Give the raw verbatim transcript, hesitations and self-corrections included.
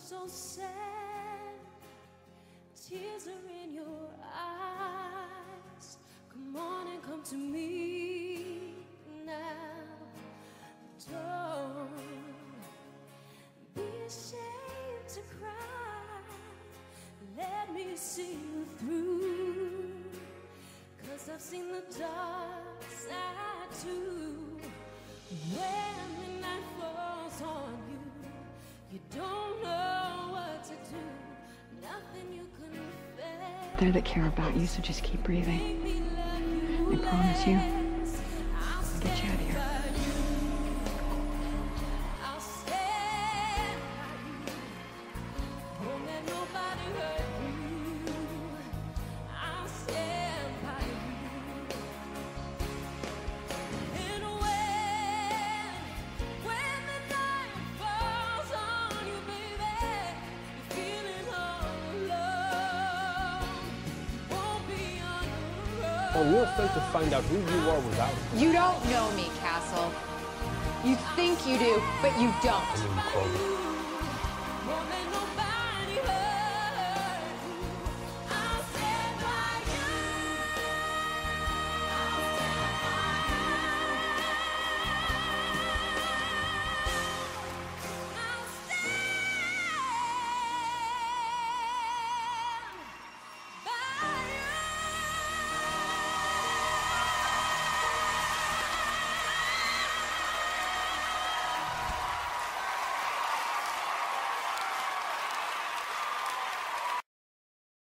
so sad, tears are in your eyes. Come on and come to me now. Don't be ashamed to cry. Let me see you through, 'cause I've seen the dark side too. When midnight falls on you, you don't know what to do. Nothing you can face. They're that care about you, so just keep breathing. I promise you, I'll get you out of here. I'll stand by you. Won't let nobody hurt you. I'll stand by you. And when, when the night falls on you, baby, you're feeling all alone. You won't be on your own. Oh, we're afraid to find out who you are without it. You don't know me, Castle. You think you do, but you don't. I mean, Clover.